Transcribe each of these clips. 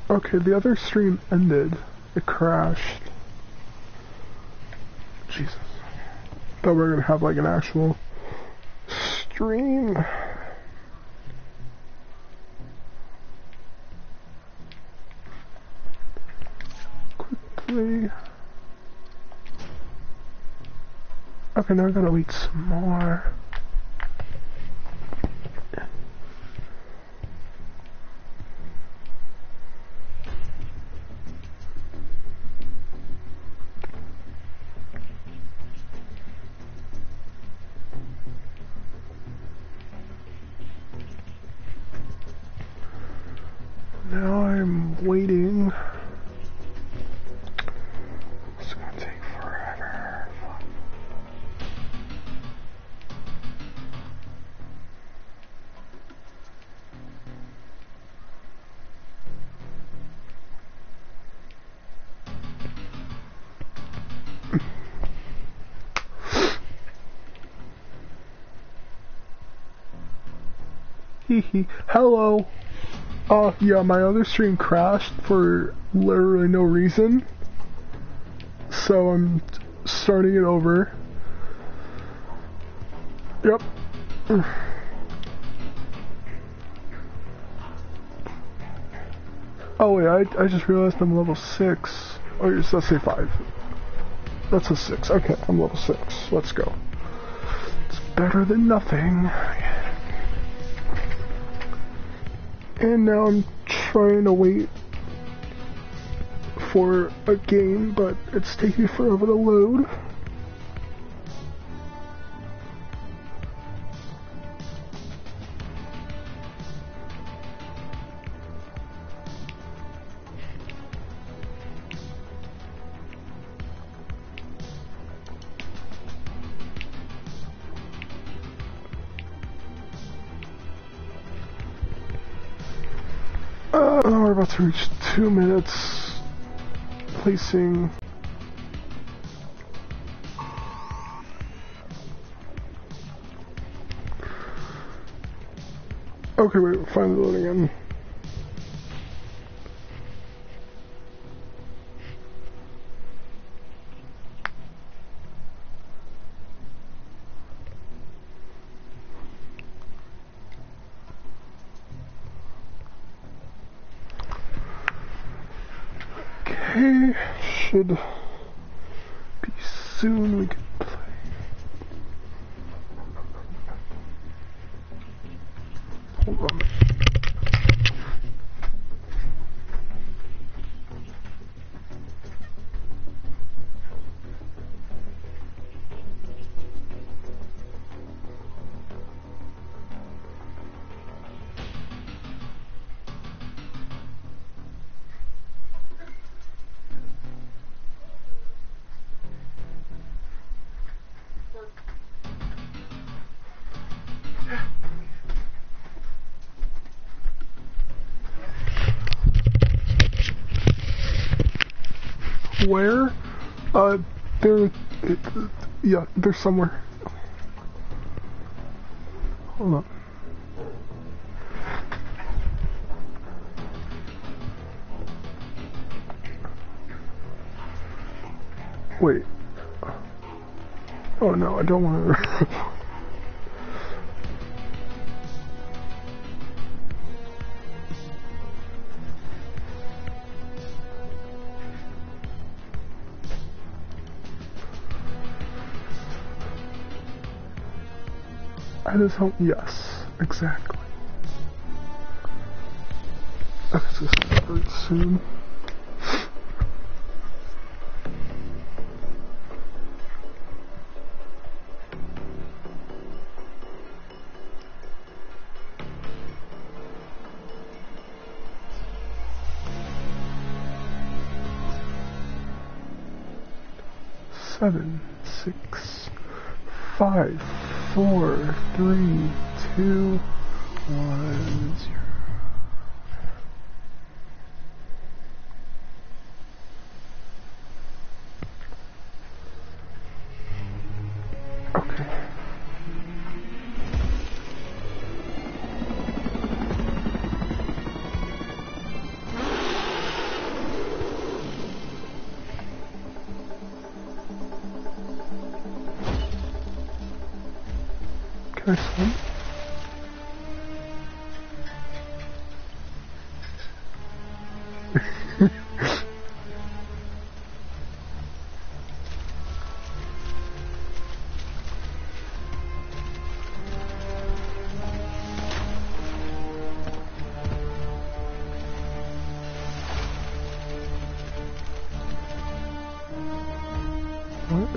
Okay, the other stream ended. It crashed. Jesus. Thought we were gonna have like an actual stream. Quickly. Okay, now I gotta wait some more. Now I'm waiting. It's gonna take forever. Hehe. Hello. Yeah, my other stream crashed for literally no reason. So I'm starting it over. Yep. Oh wait, I just realized I'm level 6. Oh, let's say 5. That's a 6. Okay, I'm level 6. Let's go. It's better than nothing. And now I'm trying to wait for a game, but it's taking forever to load. We're about to reach 2 minutes. Placing. Okay, wait, finally loading in. Okay, should be soon we can play. Hold on. Where? Yeah, they're somewhere. Hold on. Wait. Oh no, I don't want to. I just hope, yes, exactly. Okay, so start soon. Seven, 6, 5, 4, 3, 2, 1, 0. Okay. Nice one. What?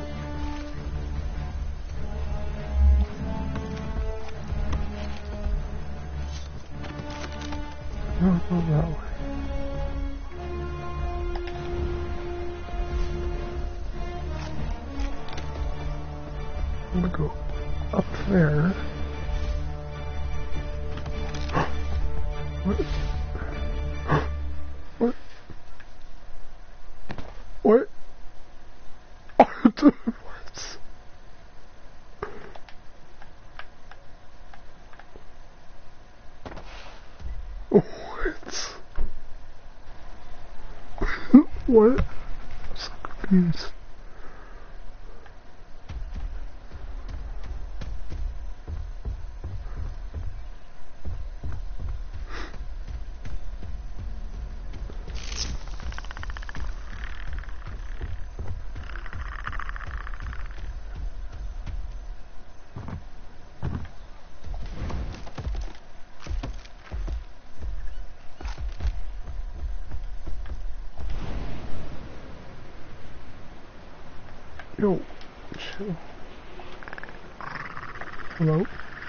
No, go that way. I'm gonna go up there. What? What? What? What? What? What? I'm so confused. Yo, chill. Hello?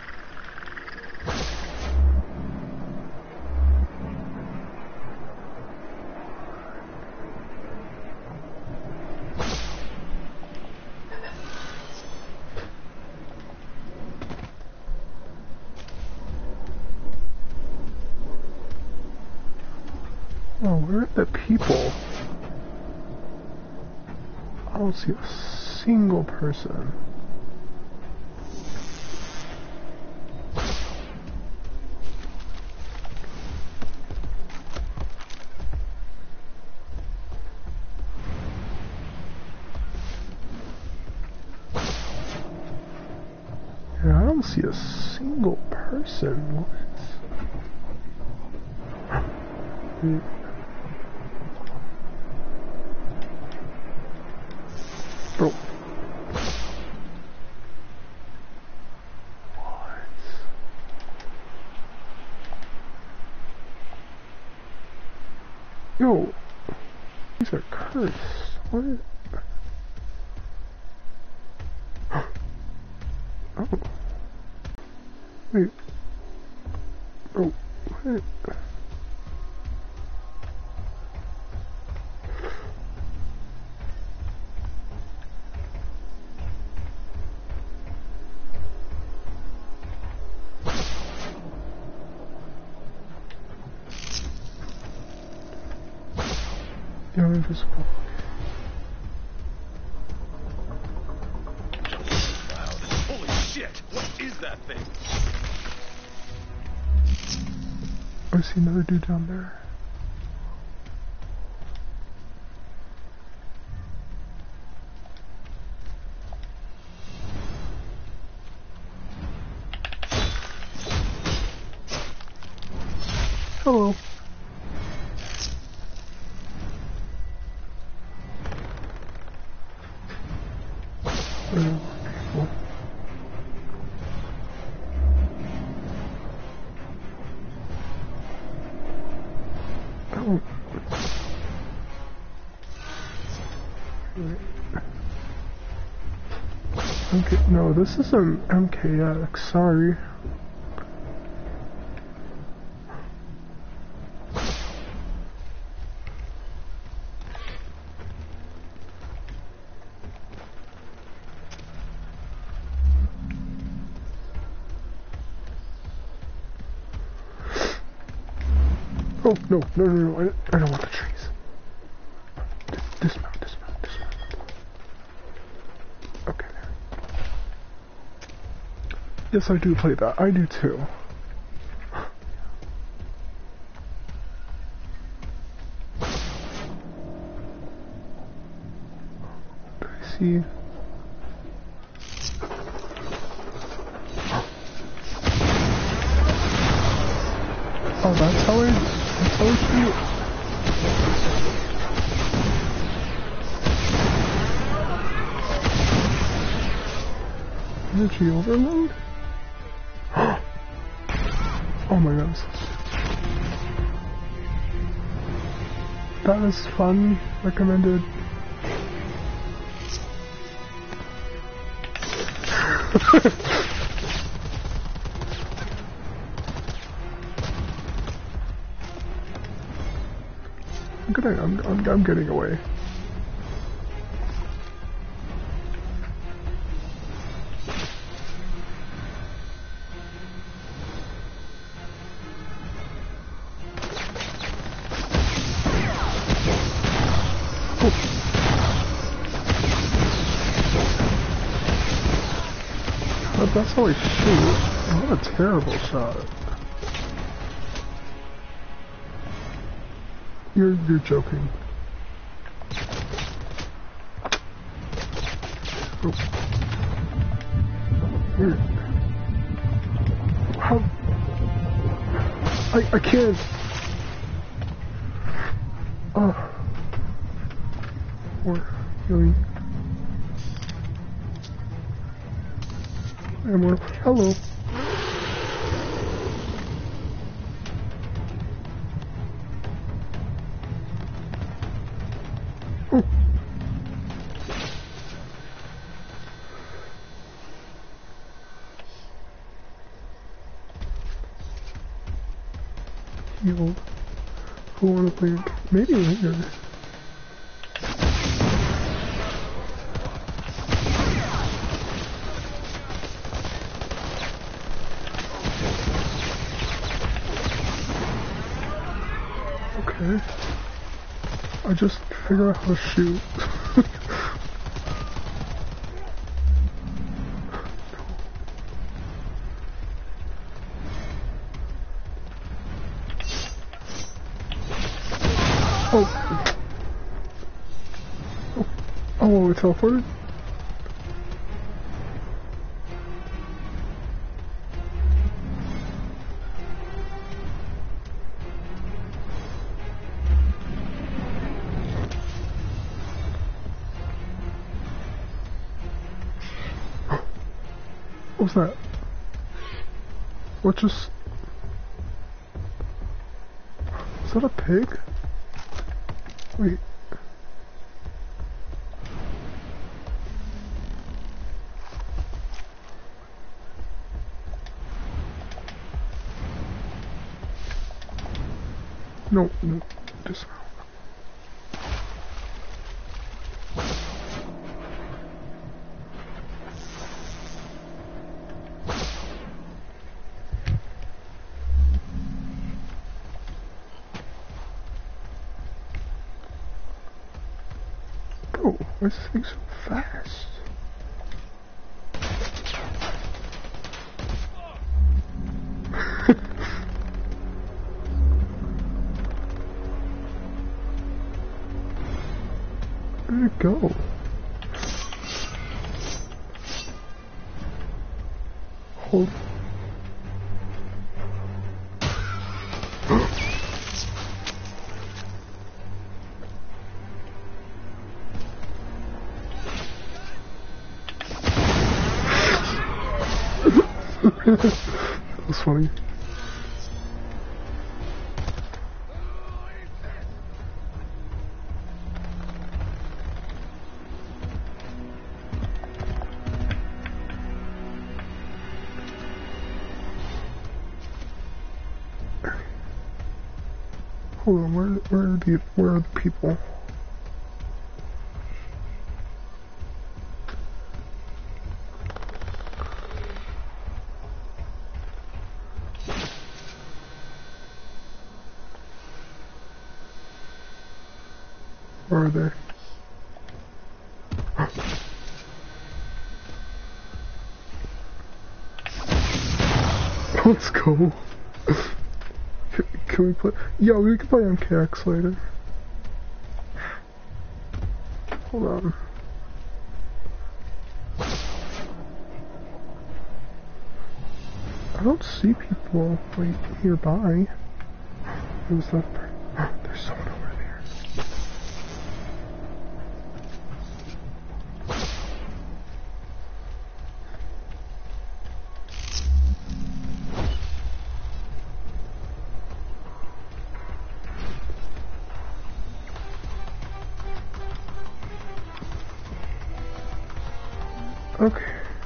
Oh, where are the people? I don't see a single person. Yeah, I don't see a single person. What? Bro. What? Yo, these are cursed. What? Oh. Wait. Bro, what? You're invisible. Wow, holy shit! What is that thing? I see another dude down there. Hello. Okay, no, this is an MKX, sorry. Oh, no, no, no, no, I don't want the trees. Dismount, dismount, dismount. Okay. Yes, I do play that. I do too. Do I see? Oh, that's how I shoot? Energy overload? Oh my goodness. That is fun. Recommended. I'm getting away. That's how I shoot. What a terrible shot. You're joking. Oh. Weird. How? I can't. Or really. Hello. Oh. Healed. Who wanna play? Maybe later. I just figure out how to shoot. Oh. Oh, it teleported? What was that? What just... Is that a pig? Wait. No, dismount. Bro, why is this thing so fast? Where'd it go? Hold. That was funny. Hold on, where are the people? Where are they? Let's go. Can we play? Yeah, we can play MKX later. Hold on. I don't see people like nearby. Who's that? There's someone over there. Okay.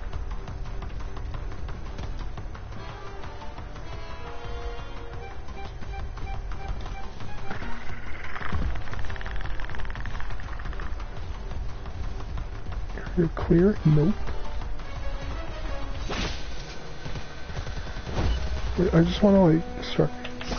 You're clear? Nope. Wait, I just wanna like start.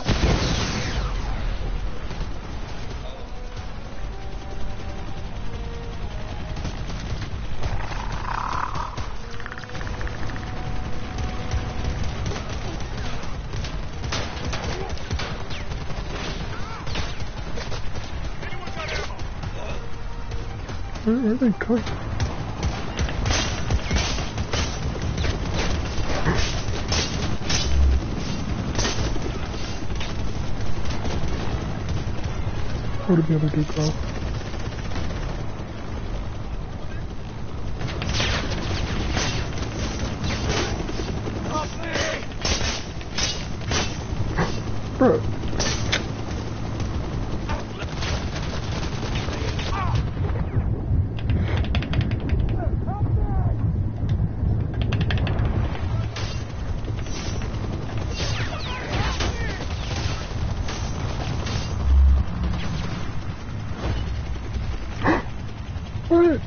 Where are they going? Where did the other dude go? Bro. What?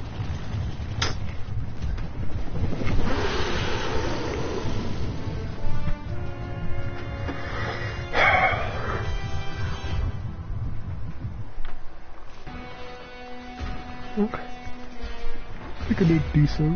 Okay. I think I did decent.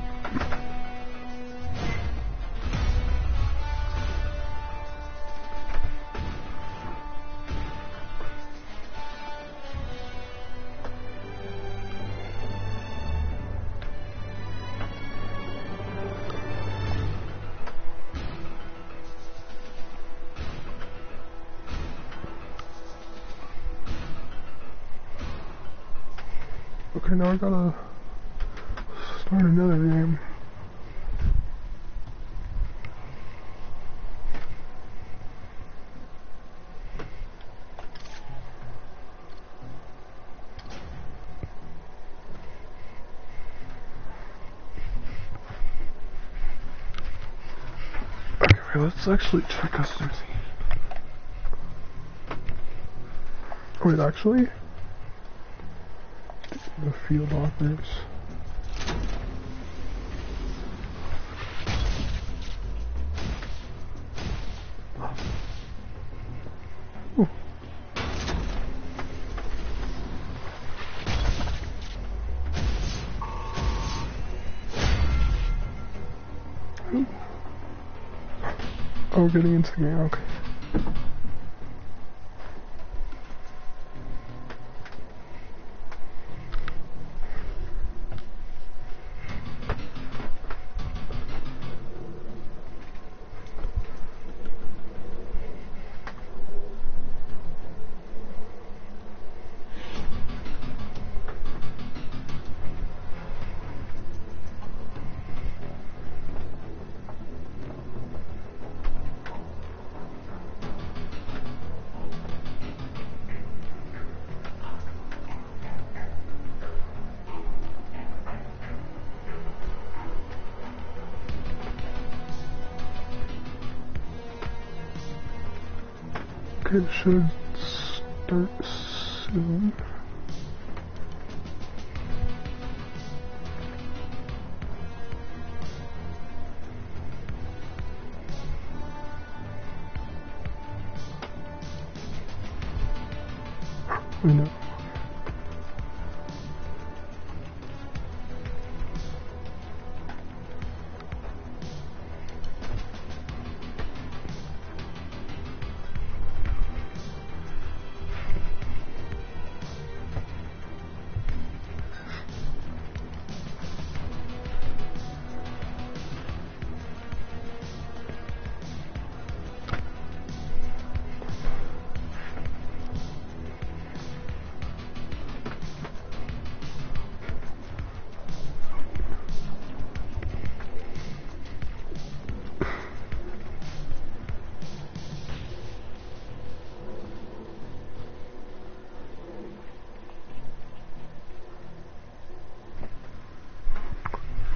Okay, now I gotta start another game. Okay, wait, let's actually check us through. Wait, actually? The field offers. Ooh. Oh, we're getting into the game, okay. Okay, it should start soon. I know.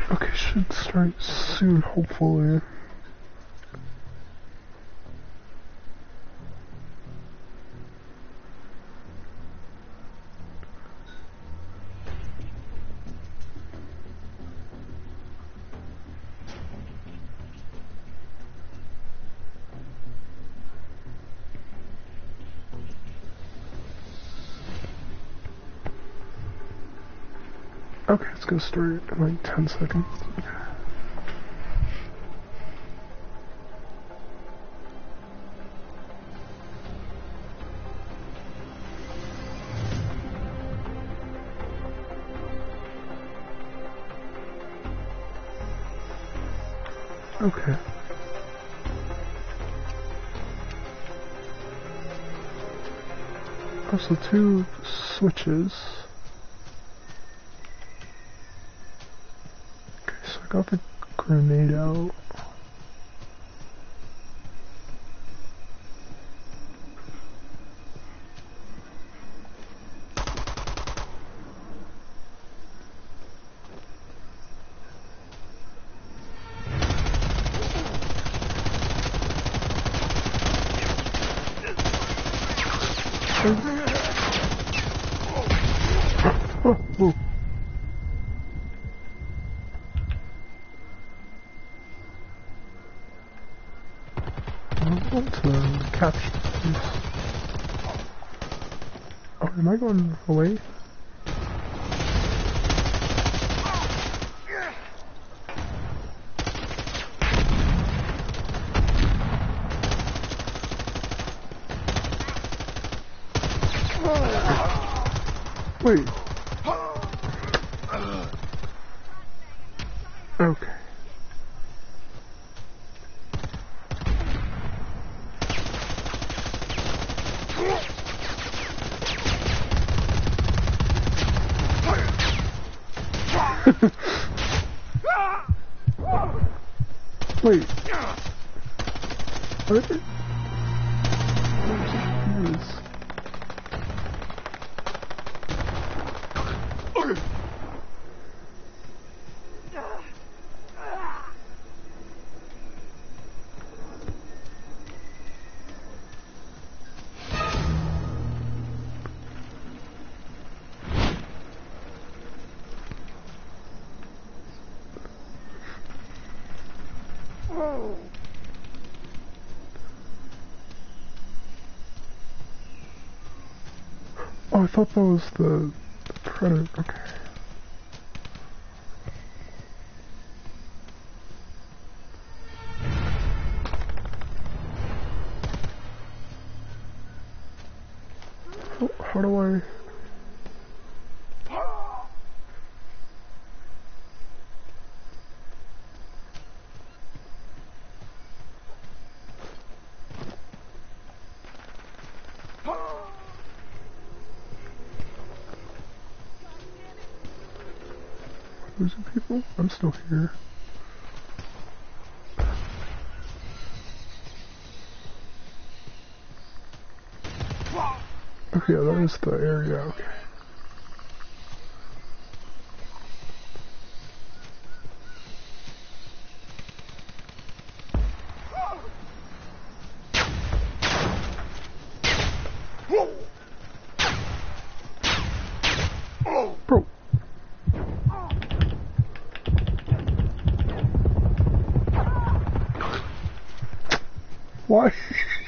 Okay, should start soon, hopefully. Okay, it's gonna start in like 10 seconds. Okay. Also, 2 switches. Okay, so I got the grenade out. Oh. I want to capture this. Oh, am I going away? Wait. Okay. Wait. What is it? Oh, I thought that was the predator. Okay. Oh, how do I... Losing people? I'm still here. Okay, yeah, that is the area, okay. Bro. Why?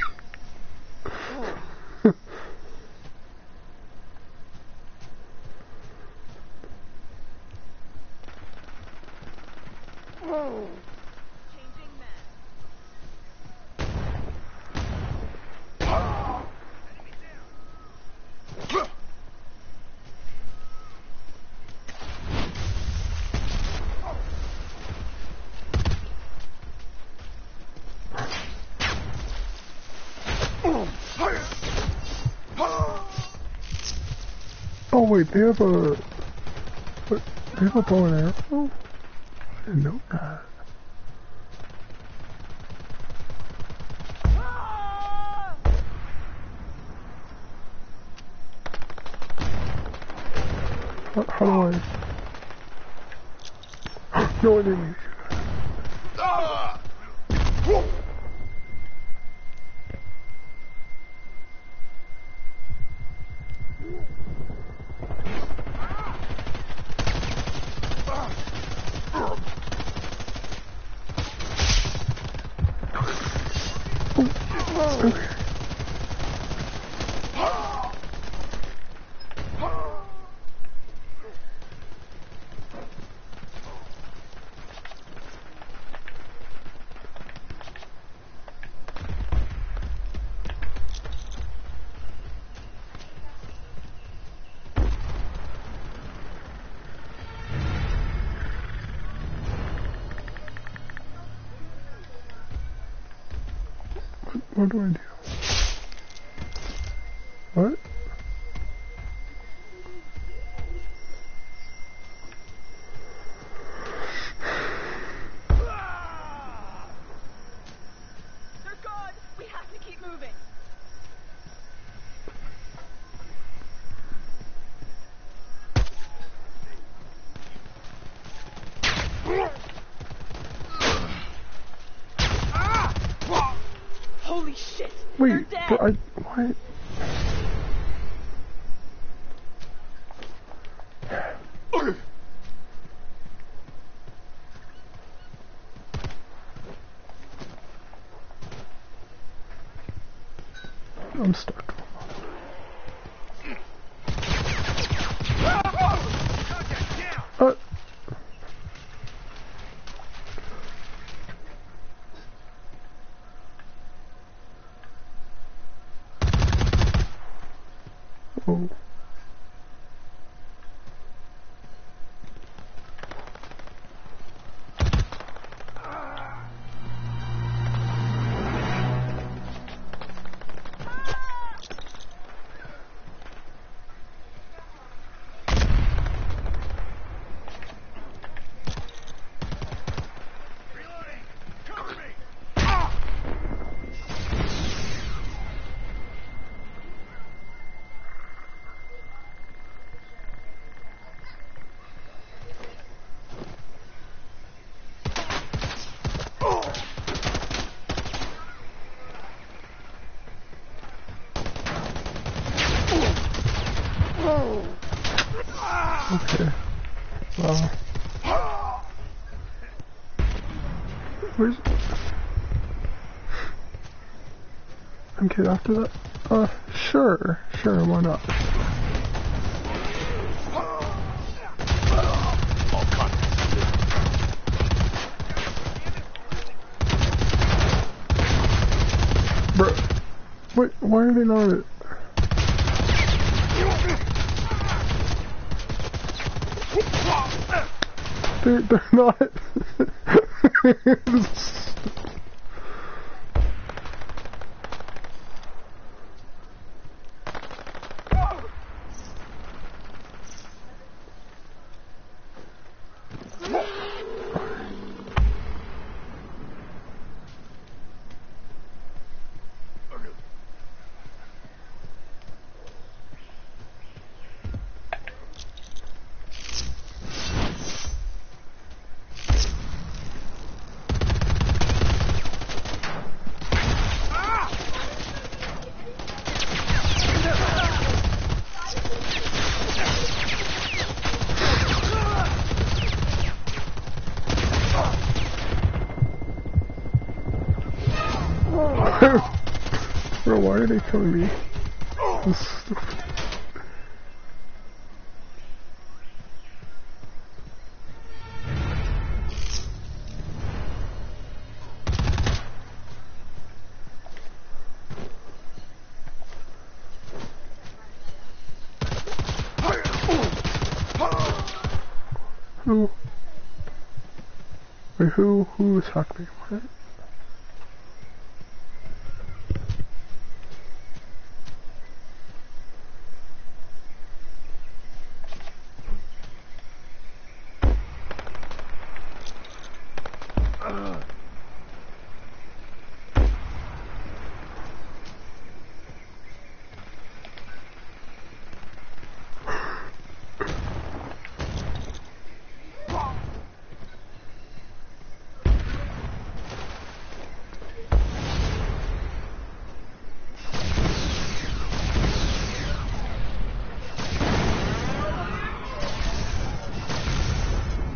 Oh wait, they have a... What? They have a bow and arrow? I didn't know that. How do I... No, I didn't. Okay. What do I do? What? They're gone! We have to keep moving! Holy shit! They're Wait, dead! but what? I'm stuck. Oh. Okay. Where's... Okay, after that... sure, why not? Bro, wait, why are they not... They're not... Bro, why are they killing me? That's stupid. Who? Wait, who attacked me? What?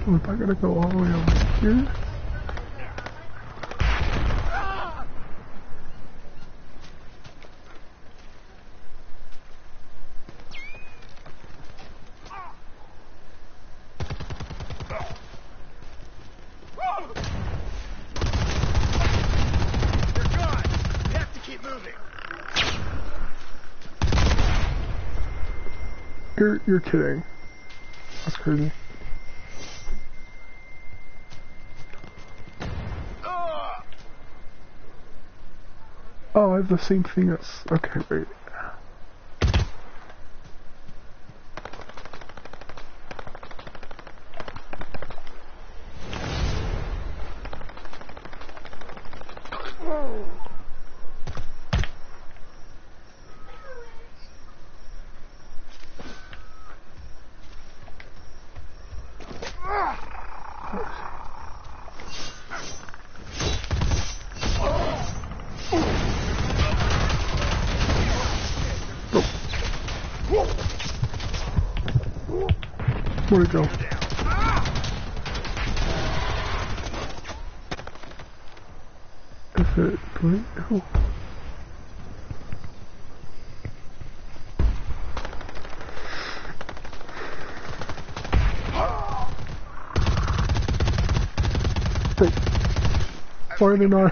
If I gotta go all the way over here. You're kidding. That's crazy. Oh, I have the same thing as... Okay, wait. Where'd it go? Is it blink? Oh. Wait. Why are they not?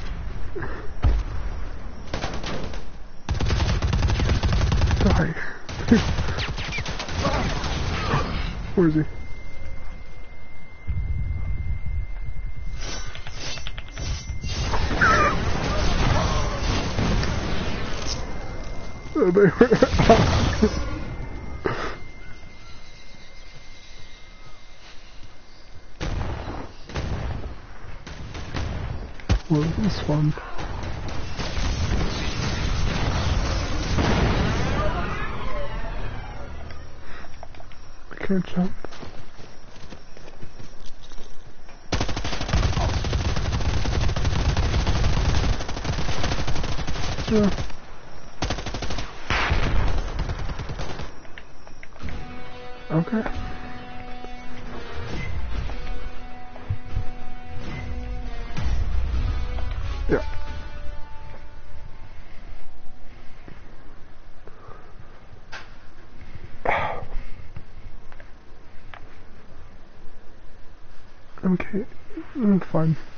Die. Where is he? Oh, they were Well, this is fun. I can't jump. Yeah. Okay. Yeah. Okay, fine.